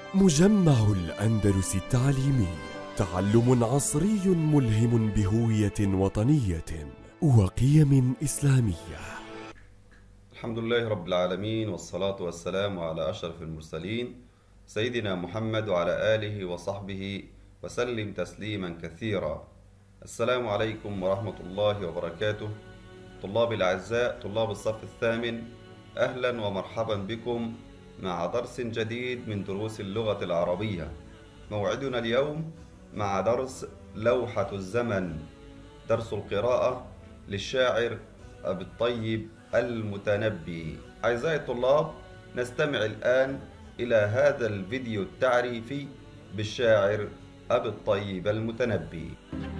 مجمع الأندلس التعليمي، تعلم عصري ملهم بهوية وطنية وقيم إسلامية. الحمد لله رب العالمين، والصلاة والسلام على أشرف المرسلين سيدنا محمد وعلى آله وصحبه وسلم تسليما كثيرا. السلام عليكم ورحمة الله وبركاته. طلاب الأعزاء، طلاب الصف الثامن، أهلا ومرحبا بكم مع درس جديد من دروس اللغة العربية. موعدنا اليوم مع درس لوحة الزمن، درس القراءة للشاعر أبي الطيب المتنبي. أعزائي الطلاب، نستمع الآن إلى هذا الفيديو التعريفي بالشاعر أبي الطيب المتنبي.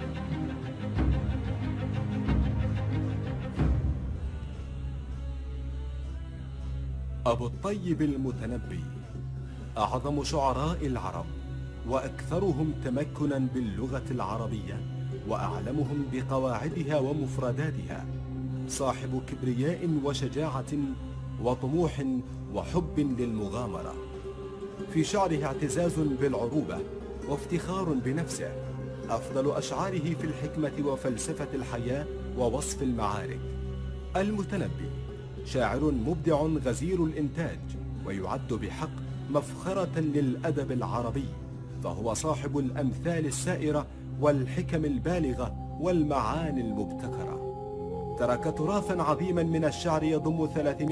أبو الطيب المتنبي أعظم شعراء العرب، وأكثرهم تمكنا باللغة العربية، وأعلمهم بقواعدها ومفرداتها، صاحب كبرياء وشجاعة وطموح وحب للمغامرة. في شعره اعتزاز بالعروبة وافتخار بنفسه. أفضل أشعاره في الحكمة وفلسفة الحياة ووصف المعارك. المتنبي شاعر مبدع غزير الإنتاج، ويعد بحق مفخرة للأدب العربي، فهو صاحب الأمثال السائرة والحكم البالغة والمعاني المبتكرة. ترك تراثا عظيما من الشعر يضم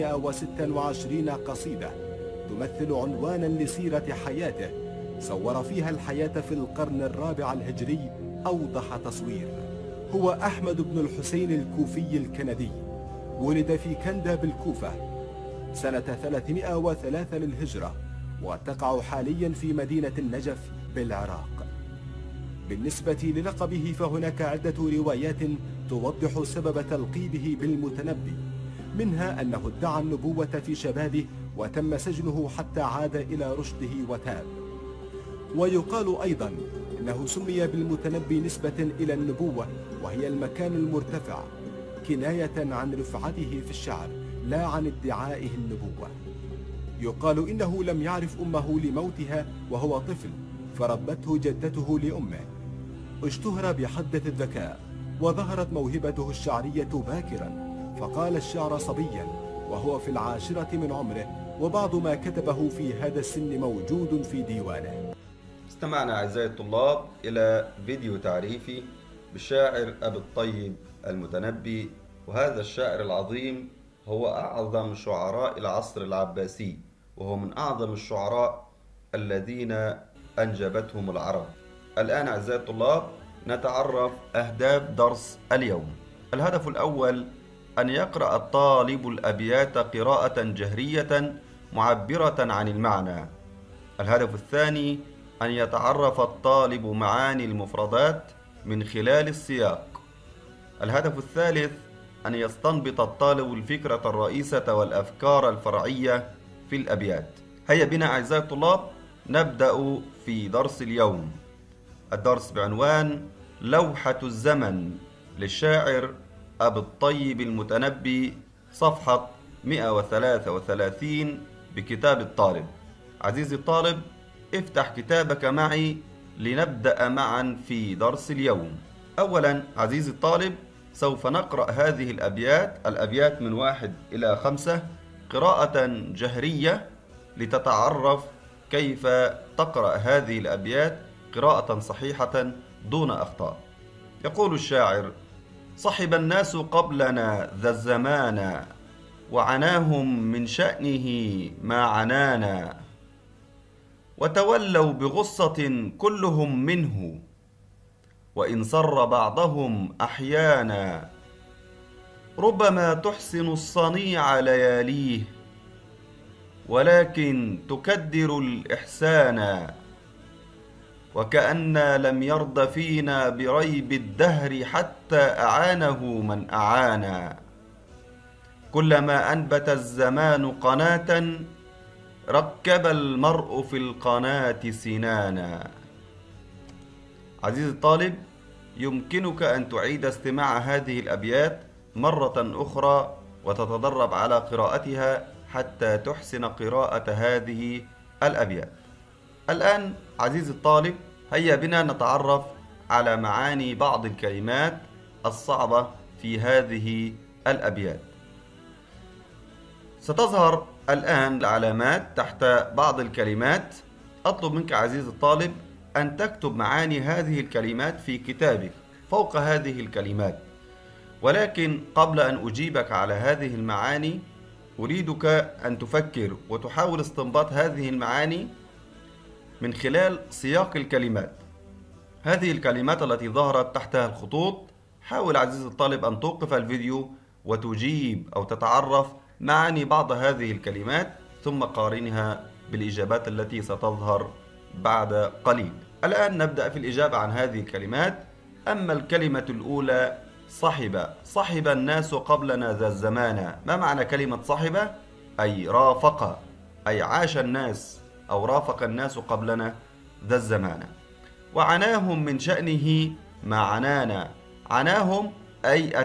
326 قصيدة تمثل عنوانا لسيرة حياته، صور فيها الحياة في القرن الرابع الهجري أوضح تصوير. هو أحمد بن الحسين الكوفي الكندي، ولد في كندا بالكوفة سنة 303 للهجرة، وتقع حاليا في مدينة النجف بالعراق. بالنسبة للقبه فهناك عدة روايات توضح سبب تلقيبه بالمتنبي، منها أنه ادعى النبوة في شبابه وتم سجنه حتى عاد إلى رشده وتاب. ويقال أيضا أنه سمي بالمتنبي نسبة إلى النبوة، وهي المكان المرتفع، كناية عن رفعته في الشعر لا عن ادعائه النبوة. يقال إنه لم يعرف أمه لموتها وهو طفل، فربته جدته لأمه. اشتهر بحدة الذكاء، وظهرت موهبته الشعرية باكرا، فقال الشعر صبيا وهو في 10 من عمره، وبعض ما كتبه في هذا السن موجود في ديوانه. استمعنا أعزائي الطلاب إلى فيديو تعريفي بالشاعر أبي الطيب المتنبي، وهذا الشاعر العظيم هو أعظم شعراء العصر العباسي، وهو من أعظم الشعراء الذين أنجبتهم العرب. الآن أعزائي الطلاب نتعرف أهداف درس اليوم. الهدف الأول: أن يقرأ الطالب الأبيات قراءة جهرية معبرة عن المعنى. الهدف الثاني: أن يتعرف الطالب معاني المفردات من خلال السياق. الهدف الثالث: أن يستنبط الطالب الفكرة الرئيسة والأفكار الفرعية في الأبيات. هيا بنا أعزائي الطلاب نبدأ في درس اليوم. الدرس بعنوان لوحة الزمن للشاعر أبي الطيب المتنبي، صفحة 133 بكتاب الطالب. عزيزي الطالب، افتح كتابك معي لنبدأ معا في درس اليوم. أولا عزيزي الطالب، سوف نقرأ هذه الأبيات من 1 إلى 5 قراءة جهرية لتتعرف كيف تقرأ هذه الأبيات قراءة صحيحة دون أخطاء. يقول الشاعر: صحب الناس قبلنا ذا الزمان، وعناهم من شأنه ما عنانا، وتولوا بغصة كلهم منه، وإن سر بعضهم أحيانا، ربما تحسن الصنيع لياليه، ولكن تكدر الإحسان، وكأن لم يرض فينا بريب الدهر حتى أعانه من أعانا. كلما أنبت الزمان قناة، ركب المرء في القناة سنانا. عزيزي الطالب، يمكنك أن تعيد استماع هذه الأبيات مرة أخرى وتتدرب على قراءتها حتى تحسن قراءة هذه الأبيات. الآن عزيزي الطالب، هيا بنا نتعرف على معاني بعض الكلمات الصعبة في هذه الأبيات. ستظهر الآن العلامات تحت بعض الكلمات. أطلب منك عزيزي الطالب أن تكتب معاني هذه الكلمات في كتابك فوق هذه الكلمات، ولكن قبل أن أجيبك على هذه المعاني أريدك أن تفكر وتحاول استنباط هذه المعاني من خلال سياق الكلمات. هذه الكلمات التي ظهرت تحتها الخطوط، حاول عزيزي الطالب أن توقف الفيديو وتجيب أو تتعرف معاني بعض هذه الكلمات، ثم قارنها بالإجابات التي ستظهر بعد قليل. الآن نبدأ في الإجابة عن هذه الكلمات. أما الكلمة الأولى صحب الناس قبلنا ذا الزمان. ما معنى كلمة صحب؟ أي رافق، أي عاش الناس أو رافق الناس قبلنا ذا الزمان. وعناهم من شأنه ما عنانا. عناهم أي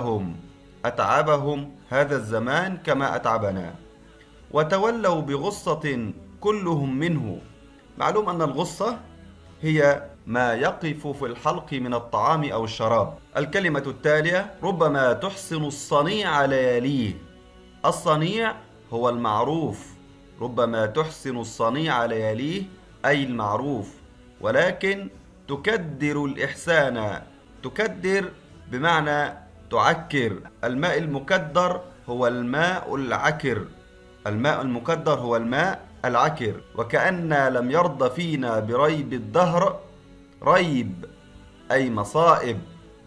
أتعبهم هذا الزمان كما أتعبنا. وتولوا بغصة كلهم منه. معلوم أن الغصة هي ما يقف في الحلق من الطعام أو الشراب. الكلمة التالية ربما تحسن الصنيع لياليه. الصنيع هو المعروف، ربما تحسن الصنيع لياليه أي المعروف، ولكن تكدر الإحسان. تكدر بمعنى تعكر. الماء المكدر هو الماء العكر. الماء المكدر هو الماء العكر. وكأن لم يرضى فينا بريب الدهر. ريب أي مصائب.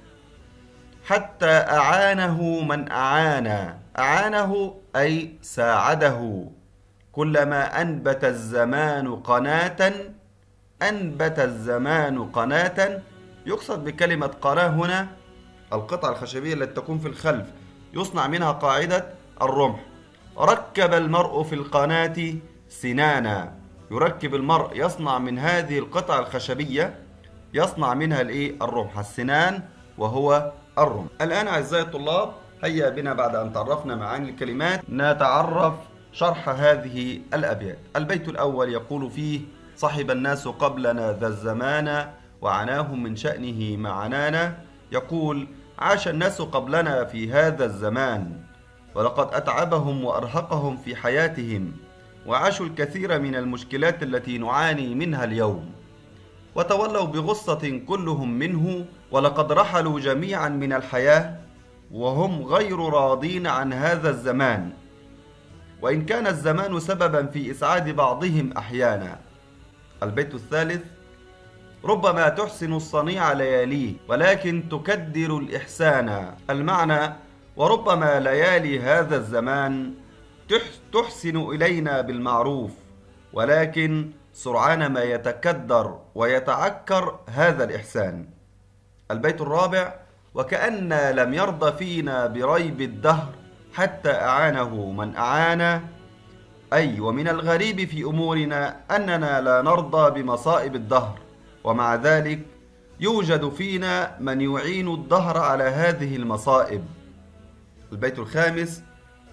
حتى أعانه من أعانا. أعانه أي ساعده. كلما أنبت الزمان قناة. أنبت الزمان قناة. يقصد بكلمة قناة هنا القطعة الخشبية التي تكون في الخلف، يصنع منها قاعدة الرمح. ركب المرء في القناة سنانا. يركب المرء، يصنع من هذه القطعة الخشبية، يصنع منها الرمح، السنان وهو الرمح. الآن أعزائي الطلاب، هيا بنا بعد أن تعرفنا معاني الكلمات نتعرف شرح هذه الأبيات. البيت الأول يقول فيه: صحب الناس قبلنا ذا الزمان وعناهم من شأنه ما عنانا. يقول: عاش الناس قبلنا في هذا الزمان، ولقد أتعبهم وأرهقهم في حياتهم، وعاشوا الكثير من المشكلات التي نعاني منها اليوم. وتولوا بغصة كلهم منه، ولقد رحلوا جميعا من الحياة وهم غير راضين عن هذا الزمان، وإن كان الزمان سببا في إسعاد بعضهم أحيانا. البيت الثالث: ربما تحسن الصنيع لياليه ولكن تكدر الإحسان. المعنى: وربما ليالي هذا الزمان تحسن إلينا بالمعروف، ولكن سرعان ما يتكدر ويتعكر هذا الإحسان. البيت الرابع: وكأن لم يرضى فينا بريب الدهر حتى أعانه من أعانا. أي ومن الغريب في أمورنا أننا لا نرضى بمصائب الدهر، ومع ذلك يوجد فينا من يعين الدهر على هذه المصائب. البيت الخامس: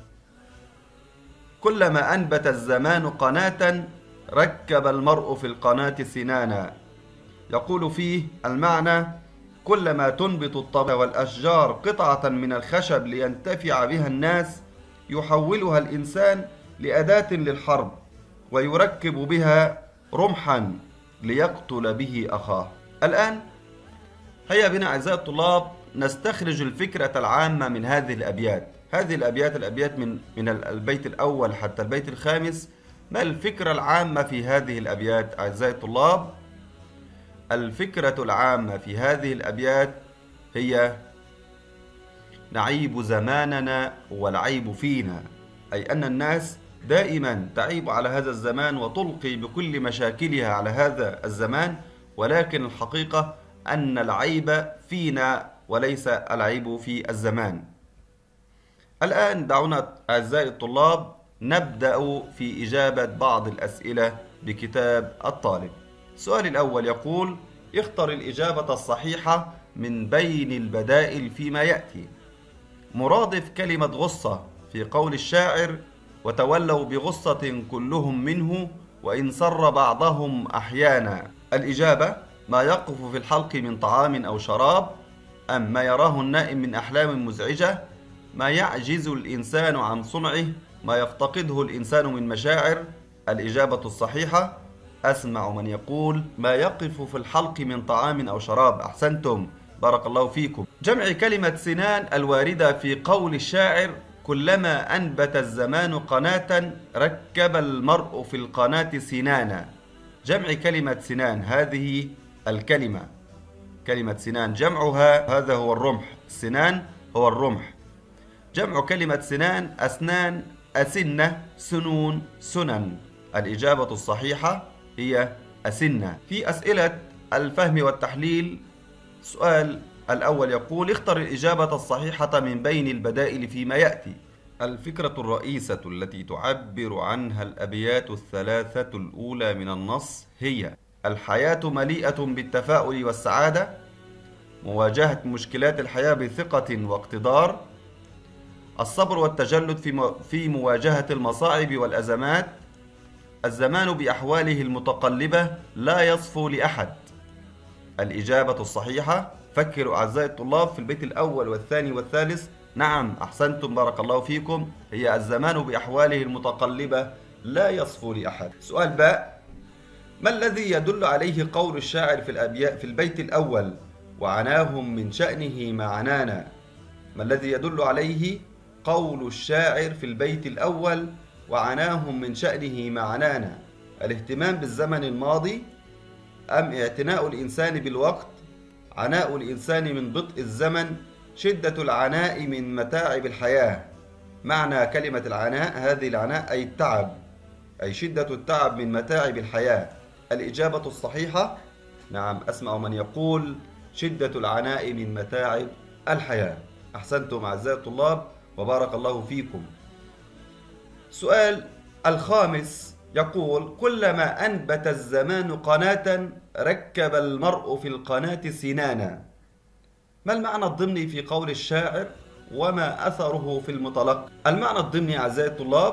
كلما أنبت الزمان قناة ركب المرء في القناة سنانا. يقول فيه المعنى: كلما تنبت الطبيعة والأشجار قطعة من الخشب لينتفع بها الناس، يحولها الإنسان لأداة للحرب، ويركب بها رمحا ليقتل به أخاه. الآن هيا بنا أعزائي الطلاب نستخرج الفكرة العامة من هذه الأبيات. هذه الأبيات من البيت الأول حتى البيت الخامس. ما الفكرة العامة في هذه الأبيات أعزائي الطلاب؟ الفكرة العامة في هذه الأبيات هي: نعيب زماننا والعيب فينا. أي أن الناس دائما تعيب على هذا الزمان وتلقي بكل مشاكلها على هذا الزمان، ولكن الحقيقة أن العيب فينا وليس العيب في الزمان. الآن دعونا أعزائي الطلاب نبدأ في إجابة بعض الأسئلة بكتاب الطالب. السؤال الأول يقول: اختر الإجابة الصحيحة من بين البدائل فيما يأتي. مرادف كلمة غصة في قول الشاعر: وتولوا بغصة كلهم منه وإن سر بعضهم أحيانا. الإجابة: ما يقف في الحلق من طعام أو شراب، أم ما يراه النائم من أحلام مزعجة، ما يعجز الإنسان عن صنعه، ما يفتقده الإنسان من مشاعر. الإجابة الصحيحة: أسمع من يقول ما يقف في الحلق من طعام أو شراب. أحسنتم، بارك الله فيكم. جمع كلمة سنان الواردة في قول الشاعر: كلما أنبت الزمان قناة ركب المرء في القناة سنانا. جمع كلمة سنان هذه الكلمة، كلمة سنان جمعها هذا هو الرمح، السنان هو الرمح. جمع كلمة سنان: أسنان، أسنة، سنون، سنن. الإجابة الصحيحة هي أسنة. في أسئلة الفهم والتحليل، السؤال الأول يقول: اختر الإجابة الصحيحة من بين البدائل فيما يأتي. الفكرة الرئيسة التي تعبر عنها الأبيات الثلاثة الأولى من النص هي: الحياة مليئة بالتفاؤل والسعادة، مواجهة مشكلات الحياة بثقة واقتدار، الصبر والتجلد في مواجهة المصاعب والأزمات، الزمان بأحواله المتقلبة لا يصفو لأحد. الإجابة الصحيحة، فكروا أعزائي الطلاب في البيت الأول والثاني والثالث. نعم، أحسنتم، بارك الله فيكم، هي الزمان بأحواله المتقلبة لا يصفو لأحد. سؤال باء: ما الذي يدل عليه قول الشاعر في البيت الأول: وعناهم من شأنه ما عنانا؟ ما الذي يدل عليه قول الشاعر في البيت الأول: وعناهم من شأنه ما عنانا؟ الاهتمام بالزمن الماضي، أم اعتناء الإنسان بالوقت، عناء الإنسان من بطء الزمن، شدة العناء من متاعب الحياة؟ معنى كلمة العناء: هذه العناء أي التعب، أي شدة التعب من متاعب الحياة. الإجابة الصحيحة: نعم، أسمع من يقول شدة العناء من متاعب الحياة. أحسنتم أعزائي الطلاب، وبارك الله فيكم. السؤال الخامس يقول: كلما أنبت الزمان قناة ركب المرء في القناة سنانا. ما المعنى الضمني في قول الشاعر وما أثره في المتلقي؟ المعنى الضمني أعزائي الطلاب: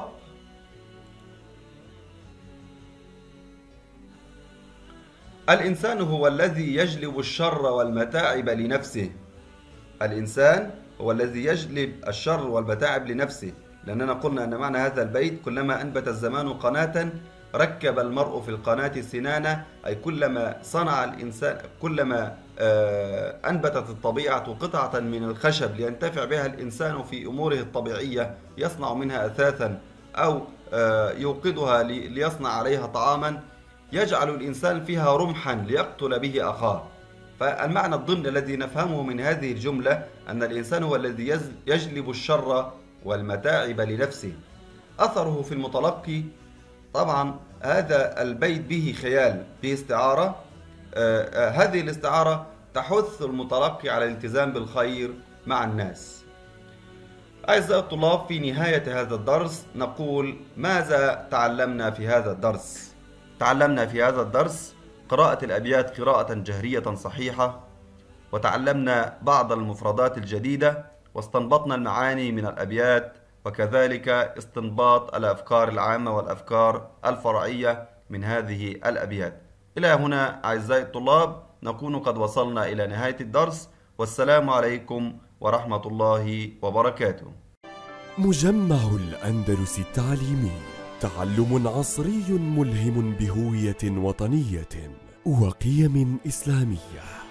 الإنسان هو الذي يجلب الشر والمتاعب لنفسه. الإنسان هو الذي يجلب الشر والمتاعب لنفسه، لأننا قلنا أن معنى هذا البيت: كلما أنبت الزمان قناة ركب المرء في القناة سنانا، أي كلما صنع الإنسان، كلما أنبتت الطبيعة قطعة من الخشب لينتفع بها الإنسان في أموره الطبيعية، يصنع منها أثاثا أو يوقدها ليصنع عليها طعاما، يجعل الإنسان فيها رمحا ليقتل به أخاه. فالمعنى الضمن الذي نفهمه من هذه الجملة أن الإنسان هو الذي يجلب الشر والمتاعب لنفسه. أثره في المتلقي: طبعا هذا البيت به خيال، به استعارة. هذه الاستعارة تحث المتلقي على الالتزام بالخير مع الناس. أعزائي الطلاب، في نهاية هذا الدرس نقول: ماذا تعلمنا في هذا الدرس؟ تعلمنا في هذا الدرس قراءة الأبيات قراءة جهرية صحيحة، وتعلمنا بعض المفردات الجديدة، واستنبطنا المعاني من الأبيات، وكذلك استنباط الأفكار العامة والأفكار الفرعية من هذه الأبيات. إلى هنا أعزائي الطلاب نكون قد وصلنا إلى نهاية الدرس، والسلام عليكم ورحمة الله وبركاته. مجمع الأندلس التعليمي، تعلم عصري ملهم بهوية وطنية وقيم إسلامية.